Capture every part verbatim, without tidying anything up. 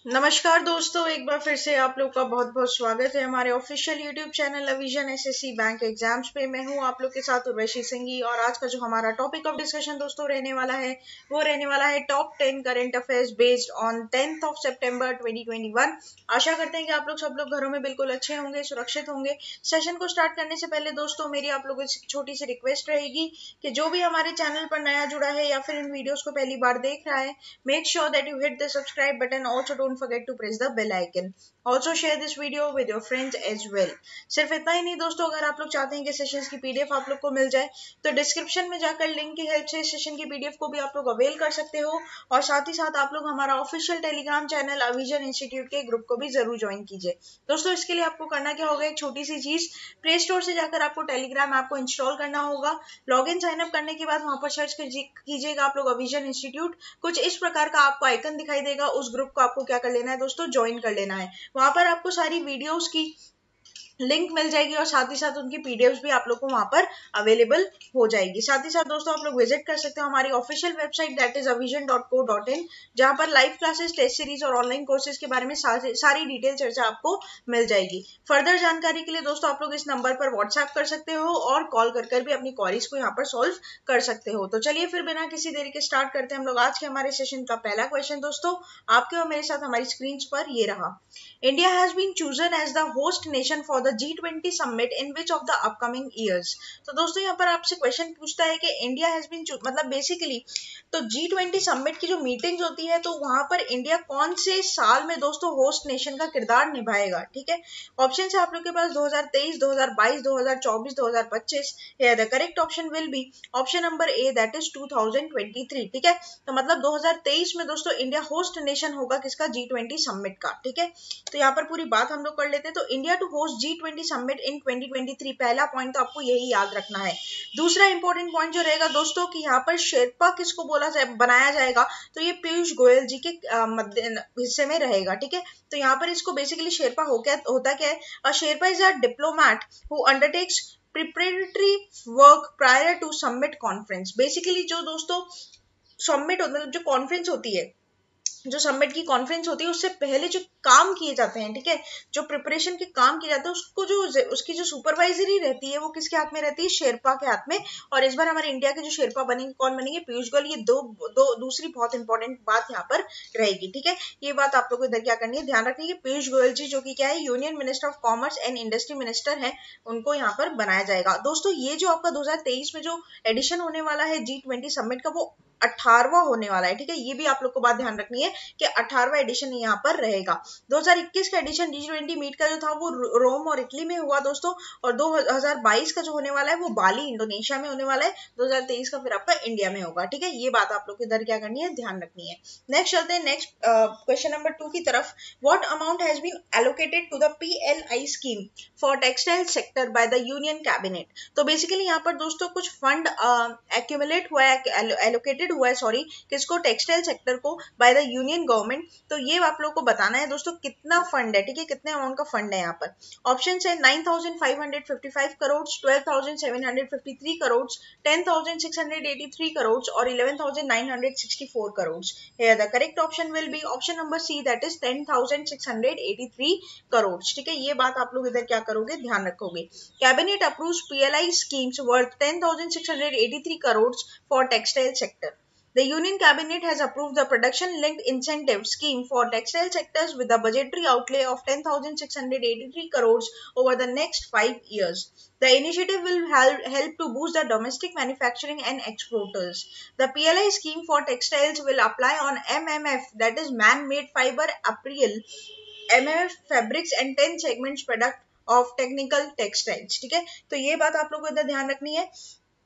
नमस्कार दोस्तों, एक बार फिर से आप लोग का बहुत बहुत स्वागत है हमारे official YouTube channel Avision SSC bank exams पे। मैं हूं आप लोग के साथ उर्वशी सिंघी और आज का जो हमारा टॉपिक ऑफ डिस्कशन दोस्तों रहने वाला है वो रहने वाला है top ten current affairs based on tenth of September twenty twenty one. आशा करते हैं कि आप लोग सब लोग घरों में बिल्कुल अच्छे होंगे, सुरक्षित होंगे। सेशन को स्टार्ट करने से पहले दोस्तों मेरी आप लोगों से छोटी सी रिक्वेस्ट रहेगी कि जो भी हमारे चैनल पर नया जुड़ा है या फिर इन वीडियोस को पहली बार देख रहा है, make sure that you hit the subscribe button. Also don't forget to press the bell icon. Also share this video with your friends as well. सिर्फ इतना ही नहीं दोस्तों, अगर आप लोग चाहते हैं कि सेशंस की पीडीएफ आप लोग को मिल जाए तो डिस्क्रिप्शन में जाकर लिंक की हेल्प से सेशन की पीडीएफ को भी आप लोग अवेल कर सकते हो। और साथ ही साथ आप लोग हमारा official Telegram channel Avision institute के ग्रुप को भी जरूर ज्वाइन कीजिए। दोस्तों इसके लिए आपको करना क्या होगा, एक छोटी सी चीज, प्ले स्टोर से जाकर आपको टेलीग्राम ऐप को इंस्टॉल करना होगा। लॉग इन साइन अप करने के बाद वहां पर सर्च कीजिएगा आप लोग अविजन इंस्टीट्यूट। कुछ इस प्रकार का आपको आइकन दिखाई देगा, उस ग्रुप को आपको क्या कर लेना है दोस्तों, ज्वाइन कर लेना है। वहां पर आपको सारी वीडियोस की लिंक मिल जाएगी और साथ ही साथ उनकी पीडीएफ्स भी आप लोग को वहां पर अवेलेबल हो जाएगी। साथ ही साथ दोस्तों आप लोग विजिट कर सकते हो हमारी official website that is Avision dot co dot in, जहां पर लाइव क्लासेस, टेस्ट सीरीज और ऑनलाइन कोर्सेज के बारे में सारी, सारी डिटेल चर्चा आपको मिल जाएगी। फर्दर जानकारी के लिए दोस्तों आप लोग इस नंबर पर व्हाट्सएप कर सकते हो और कॉल कर कर भी अपनी क्वेरीज को यहाँ पर सॉल्व कर सकते हो। तो चलिए फिर बिना किसी देरी के स्टार्ट करते हैं हम लोग आज के हमारे सेशन का पहला क्वेश्चन। दोस्तों आपके और मेरे साथ हमारी स्क्रीन पर ये रहा, India has been chosen as the host nation for the G twenty summit in which of the upcoming years. तो दोस्तों यहाँ पर आपसे क्वेश्चन पूछता है कि इंडिया हैज बीन, मतलब बेसिकली तो जी ट्वेंटी समिट की जो मीटिंग्स होती है तो वहां पर इंडिया कौन से साल में दोस्तों होस्ट नेशन का किरदार निभाएगा। ठीक है, ऑप्शन है आप लोग के पास दो हज़ार तेईस, दो हज़ार बाईस, दो हज़ार चौबीस, दो हज़ार पच्चीस। The correct option will be option number A that is two thousand twenty three. ठीक है, तो मतलब दो हज़ार तेईस में दोस्तों इंडिया होस्ट नेशन होगा किसका, जी ट्वेंटी समिट का। ठीक है, तो यहाँ पर पूरी बात हम लोग कर लेते हैं। तो India to host G twenty summit in twenty twenty three, पहला पॉइंट तो आपको यही याद रखना है। दूसरा इंपॉर्टेंट पॉइंट जो रहेगा दोस्तों कि यहाँ पर शेरपा किसको बोला जाए, बनाया जाएगा, तो ये पीयूष गोयल जी के मध्य हिस्से में रहेगा। ठीक है, तो यहाँ पर इसको बेसिकली शेरपा हो क्या होता क्या है, a sherpa is a diplomat who undertakes preparatory work prior to summit conference. Basically जो दोस्तों समिट मतलब जो कॉन्फ्रेंस होती है, जो समिट की कॉन्फ्रेंस होती है उससे पहले जो काम किए जाते हैं, ठीक है, जो प्रिपरेशन के काम किए जाते हैं उसको जो उसकी जो सुपरवाइजरी रहती है वो किसके हाथ में रहती है, शेरपा के हाथ में। और इस बार हमारे इंडिया के जो शेरपा बनेंगे कौन बनेंगे, पीयूष गोयल। ये दो दो दूसरी बहुत इंपॉर्टेंट बात यहाँ पर रहेगी। ठीक है, ये बात आप लोग को इधर क्या करनी है, ध्यान रखनी है कि पीयूष गोयल जी जो कि क्या है, union minister of commerce and industry minister है, उनको यहाँ पर बनाया जाएगा। दोस्तों ये जो आपका दो हज़ार तेईस में जो एडिशन होने वाला है जी ट्वेंटी समिट का, वो अठारहवां होने वाला है। ठीक है, ये भी आप लोग को बात ध्यान रखनी है कि अठारहवां एडिशन यहाँ पर रहेगा। दो हज़ार इक्कीस का एडिशन जी ट्वेंटी मीट का जो था वो रोम और इटली में हुआ दोस्तों, और दो हज़ार बाईस का जो होने वाला है वो बाली इंडोनेशिया में होने वाला है। दो हज़ार तेईस का फिर आपका इंडिया में होगा। ठीक है, ये बात आप लोग को इधर क्या करनी है, ध्यान रखनी है। नेक्स्ट चलते हैं नेक्स्ट क्वेश्चन नंबर टू की तरफ। What amount has been allocated to the PLI scheme for textile sector by the union cabinet. तो बेसिकली यहाँ पर दोस्तों कुछ फंड एक्यूमुलेट हुआ है, एलोकेटेड हुआ है सॉरी, किसको, टेक्सटाइल सेक्टर को बाय द यूनियन गवर्नमेंट। तो ये आप लोग को बताना है दोस्तों कितना फंड है। ठीक है, कितने अमाउंट का फंड है यहाँ पर। ऑप्शन है nine thousand five hundred fifty five crore, twelve thousand seven hundred fifty three crore, ten thousand six hundred eighty three crore और eleven thousand nine hundred sixty four crore. Here the correct option will be option number C that is ten thousand six hundred eighty three crore. ठीक है, ये बात आप लोग इधर क्या करोगे, ध्यान रखोगे। Cabinet approves PLI schemes worth ten thousand six hundred eighty three crore for textile sector. The Union Cabinet has approved the production-linked incentive scheme for textile sectors with a budgetary outlay of ten thousand six hundred eighty-three crores over the next five years. The initiative will help, help to boost the domestic manufacturing and exporters. The P L I scheme for textiles will apply on M M F, that is man-made fiber apparel, M M F fabrics and ten segments product of technical textiles. ठीक है, तो ये बात आप लोग को इधर ध्यान रखनी है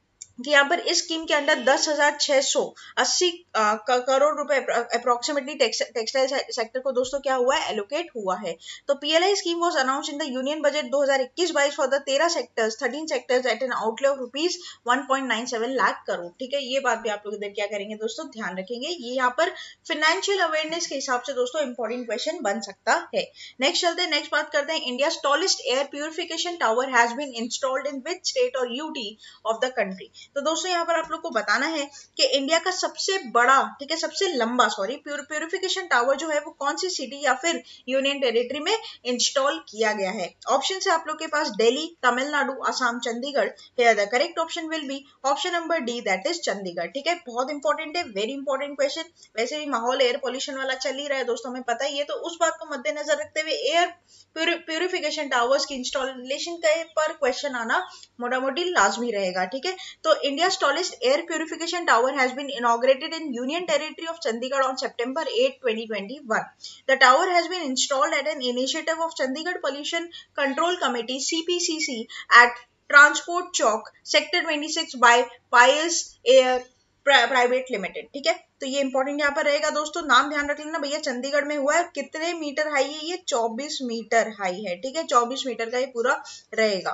कि यहाँ पर इस स्कीम के अंदर दस हजार छह सौ अस्सी करोड़ रुपए अप्रोक्सीमेटली टेक्सटाइल सेक्टर को दोस्तों क्या हुआ है, एलोकेट हुआ है। तो PLI scheme was announce in the union budget दो हज़ार इक्कीस बाईस फॉर द तेरह sectors, thirteen sectors at an outlay of rupees one point nine seven lakh crore. ठीक है, ये बात भी आप लोग इधर क्या करेंगे दोस्तों, ध्यान रखेंगे। ये यहाँ पर फाइनेंशियल अवेयरनेस के हिसाब से दोस्तों इंपॉर्टेंट क्वेश्चन बन सकता है। नेक्स्ट चलते हैं, नेक्स्ट बात करते हैं। India tallest air purification tower has been installed in which state और यूटी ऑफ द कंट्री। तो दोस्तों यहाँ पर आप लोग को बताना है कि इंडिया का सबसे बड़ा, ठीक है, सबसे लंबा सॉरी प्यूरिफिकेशन टावर जो है वो कौन सी सिटी या फिर यूनियन टेरिटरी में इंस्टॉल किया गया है। ऑप्शन है आप लोग के पास Delhi, Tamil Nadu, Assam, Chandigarh. Here the correct option will be option number D, that is Chandigarh. ठीक है, बहुत इंपॉर्टेंट है, वेरी इंपॉर्टेंट क्वेश्चन। वैसे भी माहौल एयर पॉल्यूशन वाला चल ही रहा है दोस्तों, हमें पता ही है, तो उस बात को मद्देनजर रखते हुए एयर प्यूरिफिकेशन टावर्स की इंस्टॉलेशन के पर क्वेश्चन आना मोटा मोटी लाजमी रहेगा। ठीक है, तो India tallest air purification tower has been inaugurated in union territory of Chandigarh on September eighth, twenty twenty-one. The tower has been installed at an initiative of Chandigarh Pollution Control Committee C P C C at Transport Chowk, Sector twenty-six by Pius Air private limited. ठीक है, तो ये important यहाँ पर रहेगा दोस्तों, नाम ध्यान रख लेना भैया। चंडीगढ़ में हुआ है, कितने मीटर हाई है ये? चौबीस मीटर हाई है। ठीक है, चौबीस मीटर का ये पूरा रहेगा।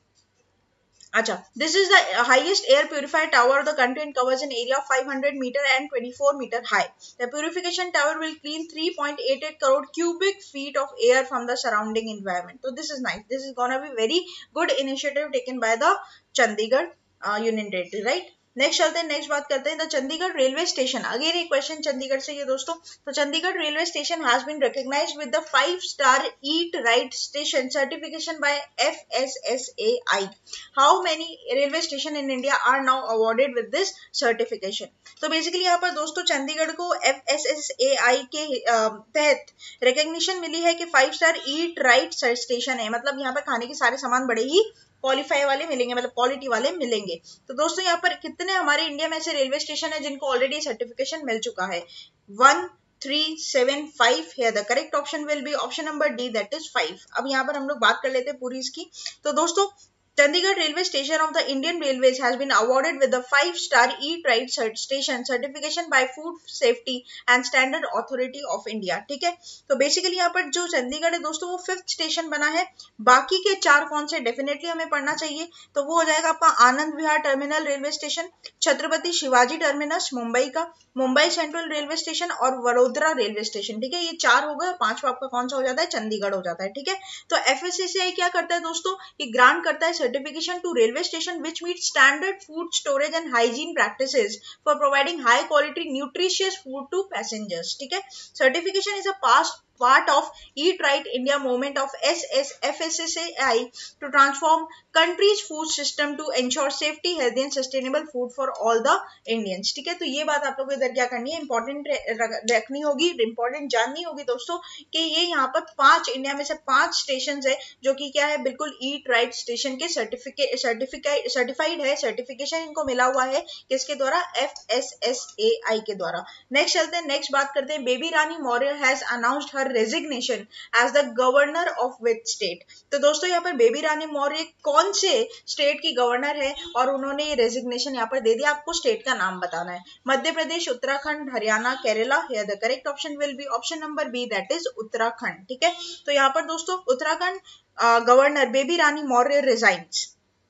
अच्छा, this is the highest air purifier tower of the country and covers an area of five hundred meter and twenty-four meter high. The purification tower will clean three point eight eight crore cubic feet of air from the surrounding environment. So this is nice. This is gonna be very good initiative taken by the Chandigarh uh, Union Territory, right? Next चलते हैं, next बात करते हैं the Chandigarh railway station. Again एक क्वेश्चन चंडीगढ़ से ये दोस्तों। तो Chandigarh railway station has been recognized with the five star eat right station certification by F S S A I. How many railway station in India are now awarded with this certification? तो basically यहाँ पर दोस्तों चंडीगढ़ को F S S A I के तहत recognition मिली है कि five star eat right station है, मतलब यहाँ पर खाने के सारे सामान बड़े ही क्वालिफाई वाले मिलेंगे, मतलब क्वालिटी वाले मिलेंगे। तो दोस्तों यहाँ पर कितने हमारे इंडिया में ऐसे रेलवे स्टेशन है जिनको ऑलरेडी सर्टिफिकेशन मिल चुका है? One three seven five. Here the correct option will be option number D, that is five. अब यहाँ पर हम लोग बात कर लेते हैं पूरी इसकी। तो दोस्तों Chandigarh railway station of the Indian Railways has been awarded with the five star Eat Right station certification by Food Safety and Standard Authority of India. ठीक है, तो बेसिकली यहाँ पर जो चंडीगढ़ है दोस्तों वो फिफ्थ स्टेशन बना है। बाकी के चार कौन से डेफिनेटली हमें पढ़ना चाहिए, तो वो हो जाएगा आपका Anand Vihar terminal railway station, Chhatrapati Shivaji terminus Mumbai का, मुंबई सेंट्रल रेलवे स्टेशन और वडोदरा रेलवे स्टेशन। ठीक है, ये चार हो गए, पांचवा आपका कौन सा हो जाता है? चंडीगढ़ हो जाता है। ठीक है, तो F S S A I क्या करता है दोस्तों? ये ग्रांट करता है certification to railway station which meet standard food storage and hygiene practices for providing high quality nutritious food to passengers. ठीक है, certification is a past part of Eat Right India movement of S S F S S A I to transform country's food system to ensure safety, healthy and sustainable food for all the Indians. ठीक है, तो ये बात आप लोगों को इधर क्या करनी है? इंपॉर्टेंट रखनी होगी, इंपॉर्टेंट जाननी होगी दोस्तों कि ये यहाँ पर पांच, इंडिया में से पांच स्टेशन है जो कि क्या है, बिल्कुल ईट राइट स्टेशन के सर्टिफिकेट सर्टिफिकेट सर्टिफाइड है, सर्टिफिकेशन इनको मिला हुआ है किसके द्वारा? F S S A I के द्वारा। नेक्स्ट चलते हैं, नेक्स्ट बात करते हैं। Baby Rani Maurya has announced her resignation as the governor of which state? तो दोस्तों यहाँ पर बेबी रानी मौर्य कौन से स्टेट की गवर्नर है और उन्होंने ये रेजिग्नेशन यहाँ पर दे दिया? आपको स्टेट का नाम बताना है। Madhya Pradesh, Uttarakhand, Haryana, Kerala. Here the correct option will be option number B, that is Uttarakhand. ठीक है, तो यहाँ पर दोस्तों Uttarakhand governor Baby Rani Maurya resigns.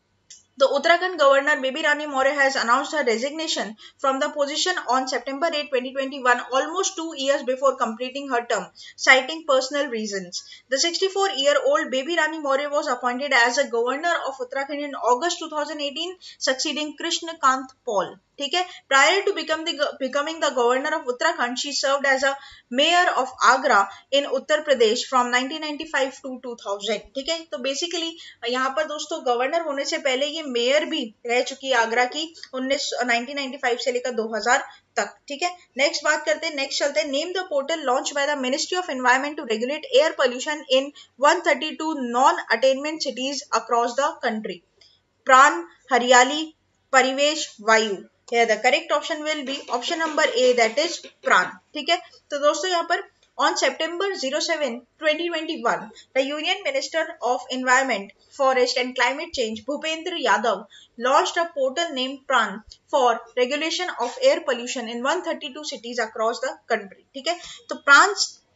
The Uttarakhand Governor Baby Rani Maurya has announced her resignation from the position on September eighth, twenty twenty-one, almost two years before completing her term, citing personal reasons. The sixty-four-year-old Baby Rani Maurya was appointed as a governor of Uttarakhand in August twenty eighteen, succeeding Krishna Kant Paul. ठीक है, prior to become the, becoming the governor of Uttarakhand, she served as a mayor of Agra in Uttar Pradesh from nineteen ninety-five to two thousand. ठीक है, तो basically यहाँ पर दोस्तों governor होने से पहले ये मेयर भी रह चुकी है आगरा की नाइनटीन नाइंटी फाइव से लेकर दो हज़ार तक। ठीक है, नेक्स्ट बात करते हैं, नेक्स्ट चलते हैं। Name the portal launch by the ministry of environment to regulate air pollution in one thirty-two non attainment cities across the country. PRANA, Hariyali, परिवेश, वायु। Here the correct option will be option number A, that is प्राण। ठीक है, तो दोस्तों यहाँ पर on September seventh, twenty twenty-one, the Union Minister of Environment, Forest and Climate Change, Bhupendra Yadav, launched a portal named Pran for regulation of air pollution in one thirty-two cities across the country. ठीक है, तो PRANA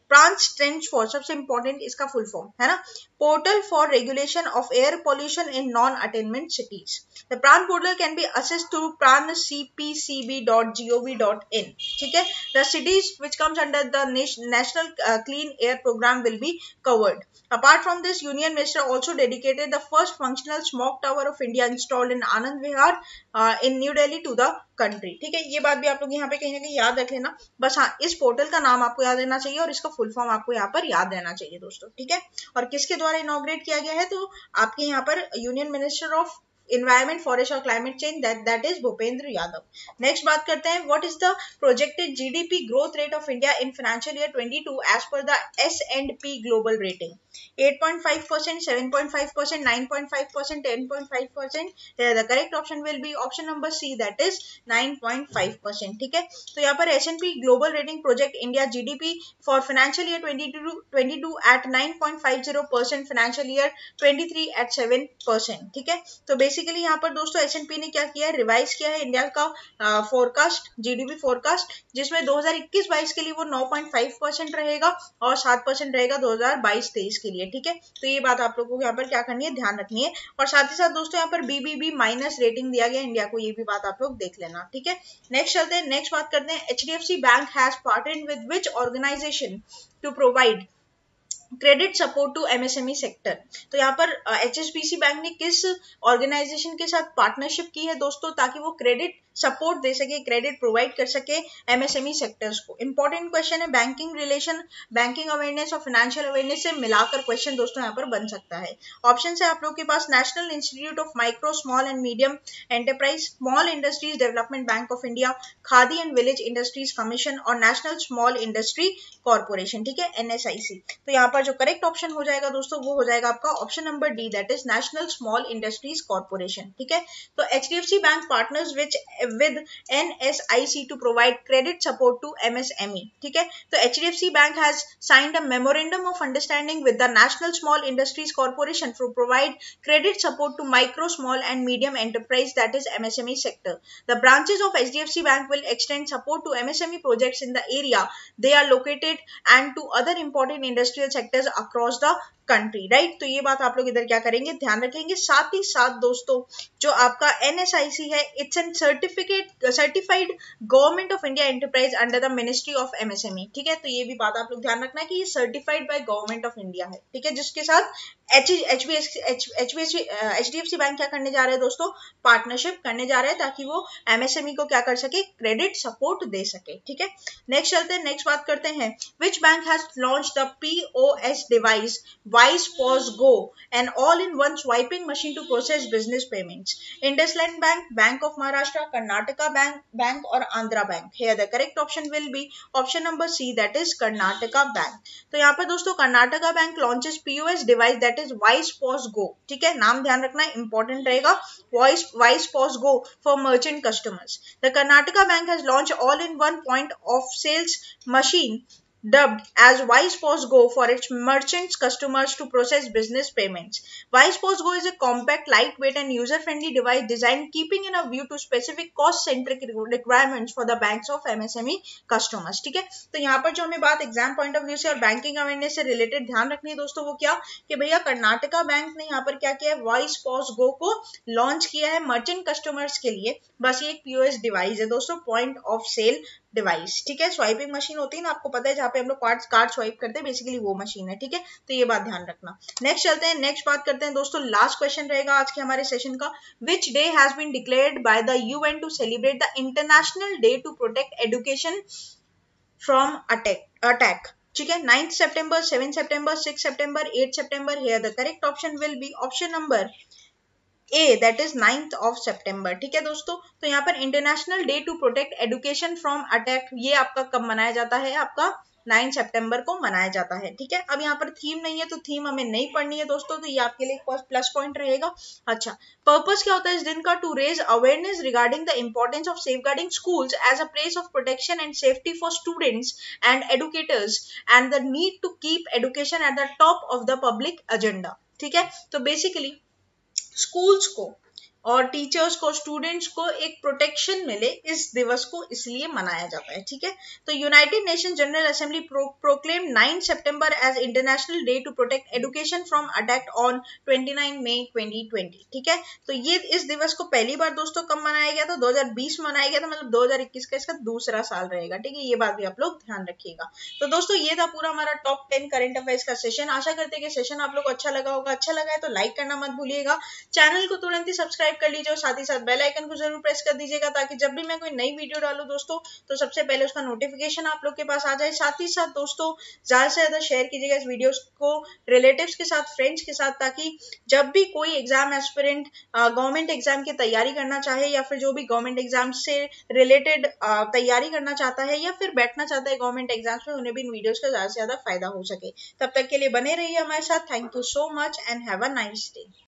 PRANA stands for, सबसे important इसका full form है ना, portal for regulation of air pollution in non attainment cities. The PRANA portal can be accessed through pran c p c b dot gov dot in, ठीक है। The cities which comes under the national uh, clean air program will be covered. Apart from this, Union Minister also dedicated the first functional smog tower of India installed in Anand Vihar uh, in New Delhi to the country, ठीक है। ये बात भी आप लोग यहाँ पे कहीं ना कहीं याद रख लेना, बस हाँ इस पोर्टल का नाम आपको याद रहना चाहिए और इसका फुल फॉर्म आपको यहाँ पर याद रहना चाहिए दोस्तों, ठीक है। और किसके द्वारा इनॉग्रेट किया गया है, तो आपके यहाँ पर union minister of environment, forest और climate change, that that is Bhupendra Yadav. Next बात करते हैं, what is the projected GDP growth rate of India in financial year twenty two as per the S and P global rating? Eight point five percent, seven point five percent, nine point five percent, ten point five percent. The correct option will be option number C, that is nine point five percent, ठीक है। तो यहाँ पर S and P global rating project India GDP for financial year twenty two at nine point five zero percent, financial year twenty three at seven percent, ठीक है। तो basically यहाँ पर दोस्तों एस एंड पी ने क्या किया है, रिवाइज किया है इंडिया का फोरकास्ट, जीडीपी फोरकास्ट, जिसमें दो हज़ार इक्कीस बाईस के लिए वो नौ पॉइंट फाइव परसेंट रहेगा और सात परसेंट रहेगा दो हज़ार बाईस तेईस के लिए, ठीक है। तो ये बात आप लोगों को यहाँ पर क्या करनी है, ध्यान रखनी है। और साथ ही साथ दोस्तों यहाँ पर बीबीबी माइनस रेटिंग दिया गया इंडिया को, ये भी बात आप लोग देख लेना, ठीक है। नेक्स्ट चलते हैं, नेक्स्ट बात करते हैं, HDFC bank has partnered with which organisation to provide credit support to MSME sector? तो यहाँ पर एचएसबीसी बैंक ने किस ऑर्गेनाइजेशन के साथ पार्टनरशिप की है दोस्तों, ताकि वो क्रेडिट सपोर्ट दे सके, क्रेडिट प्रोवाइड कर सके एमएसएमई सेक्टर्स को? इंपॉर्टेंट क्वेश्चन है, बैंकिंग रिलेशन, बैंकिंग अवेयरनेस और फाइनेंशियल अवेयरनेस से मिलाकर क्वेश्चन दोस्तों यहाँ पर बन सकता है। ऑप्शन है आप लोग के पास, national institute of micro small and medium enterprise, small industries development bank of India, Khadi and village industries commission और नेशनल स्मॉल इंडस्ट्री कॉर्पोरेशन, ठीक है, एनएसआईसी। तो यहाँ पर जो करेक्ट ऑप्शन हो जाएगा दोस्तों वो हो जाएगा आपका option number D, that is national small industries corporation, ठीक है। तो HDFC bank partners which with N S I C to provide credit support to M S M E, ठीक है। तो H D F C Bank has signed a memorandum of understanding with the National Small Industries Corporation to provide credit support to micro, small and medium enterprise, that is M S M E sector. The branches of H D F C Bank will extend support to M S M E projects in the area they are located and to other important industrial sectors across the country, right. तो ये बात आप लोग इधर क्या करेंगे, ध्यान रखेंगे। साथ ही साथ दोस्तों जो आपका एनएसआईसी है, it's an certificate certified government of India enterprise under the ministry of MSME, ठीक है। तो ये भी बात आप लोग ध्यान रखना है कि ये certified by government of India है, ठीक है, जिसके साथ एच एचडीएफसी बैंक क्या करने जा रहे हैं दोस्तों, पार्टनरशिप करने जा रहे हैं, ताकि वो एमएसएमई को क्या कर सके, क्रेडिट सपोर्ट दे सके, ठीक है। नेक्स्ट चलते हैं, नेक्स्ट बात करते हैं, which bank has launched the POS device Wise Pos Go, an all-in-one swiping machine to process business payments? IndusLand Bank, Bank of Maharashtra, Karnataka Bank, Bank or Andhra Bank? Here the correct option will be option number C, that is Karnataka Bank. तो यहाँ पर दोस्तों Karnataka Bank launches P O S device, that is Wise Pos Go, ठीक है, नाम ध्यान रखना है, important रहेगा, Wise Wise Pos Go for merchant customers. The Karnataka Bank has launched all-in-one point of sales machine dubbed as Wise Pos Go for its merchants customers to process business payments. Wise Pos Go is a compact, lightweight and user-friendly device designed keeping in a view to specific cost-centric requirements for the banks of M S M E customers, ठीक है। तो यहाँ पर जो हमें बात exam point of view से और बैंकिंग अवेयरनेस से रिलेटेड ध्यान रखनी है दोस्तों, वो क्या कि भैया कर्नाटका बैंक ने यहाँ पर क्या किया है, Wise Pos Go को लॉन्च किया है मर्चेंट कस्टमर्स के लिए। बस ये एक पीओएस डिवाइस है दोस्तों, पॉइंट ऑफ सेल डिवाइस, ठीक है। स्वाइपिंग मशीन होती है ना, आपको पता है, जहाँ पे हम लोग कार्ड कार्ड स्वाइप करते हैं, बेसिकली वो मशीन है, ठीक है। तो ये बात ध्यान रखना। नेक्स्ट चलते हैं, नेक्स्ट बात करते हैं दोस्तों, लास्ट क्वेश्चन रहेगा आज के हमारे सेशन का, which day has been declared by the UN to celebrate the international day to protect education from attack attack ठीक है, नाइन्थ सितंबर, सेवन सितंबर, सिक्स सितंबर, एट सितंबर। Here the correct option will be option number A, that is ninth of सितंबर, ठीक है दोस्तों। तो यहाँ पर international day to protect education from attack, ये आपका कब मनाया जाता है, आपका नाइन सितंबर को मनाया जाता है, ठीक है। अब यहाँ पर थीम नहीं है, तो थीम हमें नहीं पढ़नी है दोस्तों, तो ये आपके लिए प्लस पॉइंट रहेगा। अच्छा, पर्पस क्या होता है इस दिन का, to raise awareness regarding the importance of safeguarding schools as a place of protection and safety for students and educators and the need to keep education at the top of the public agenda, ठीक है। तो basically schools को और teachers को, students को एक protection मिले, इस दिवस को इसलिए मनाया जाता है। ठीक है, तो United Nation General Assembly proclaim nine सितंबर as international day to protect education from attack on twenty nine मई ट्वेंटी ट्वेंटी। ठीक है, तो ये इस दिवस को पहली बार दोस्तों कब मनाया गया था? दो हज़ार बीस में मनाया गया था, मतलब दो हज़ार इक्कीस का इसका दूसरा साल रहेगा। ठीक है, ये बात भी आप लोग ध्यान रखिएगा। तो दोस्तों ये था पूरा हमारा टॉप टेन करंट अफेयर्स का सेशन। आशा करते हैं कि सेशन आप लोग को अच्छा लगा होगा। अच्छा लगा है तो लाइक करना मत भूलिएगा, चैनल को तुरंत ही सब्सक्राइब कर लीजिए और साथ ही साथ बेल आइकन को जरूर प्रेस कर दीजिएगा, ताकि जब भी मैं कोई नई वीडियो डालूं दोस्तों तो सबसे पहले उसका नोटिफिकेशन आप लोग के पास आ जाए। साथ ही साथ दोस्तों ज्यादा से ज्यादा शेयर कीजिएगा इस वीडियो को रिलेटिव्स के साथ, फ्रेंड्स के साथ, ताकि जब भी कोई एग्जाम एस्पिरेंट गवर्नमेंट एग्जाम की तैयारी करना चाहे या फिर जो भी गवर्नमेंट एग्जाम से रिलेटेड तैयारी करना चाहता है या फिर बैठना चाहता है गवर्नमेंट एग्जाम्स में, उन्हें भी इन वीडियोस का ज्यादा से ज्यादा फायदा हो सके। तब तक के लिए बने रहिए हमारे साथ। Thank you so much and have a nice day.